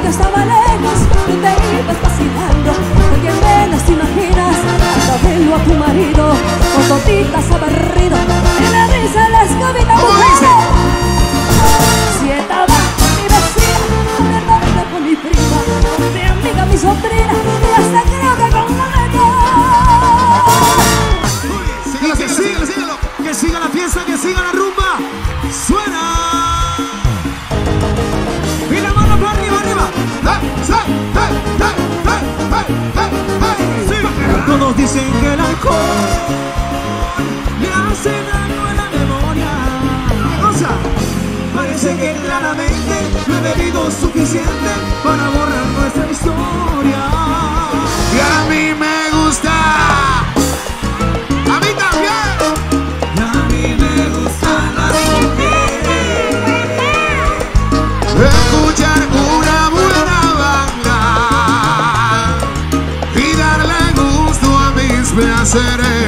estaba lejos, tú te ibas vacilando. Porque menos te imaginas hasta verlo a tu marido con totitas abarrido y le dice la escobita mujer. Si estaba mi vecina, con mi hermana, con mi prima, con mi amiga, mi sobrina y hasta creo que con la Síguelo. Que siga la fiesta, que siga la rumba. ¡Suena! Y la mano para arriba. Todos dicen que el alcohol le hace daño a la memoria. Cosa, parece que claramente no he bebido suficiente para borrar nuestra historia. Y a mí me gusta. A mí también. Y a mí me gustan las mujeres. Escuchar una buena banda y darle gusto a mis placeres.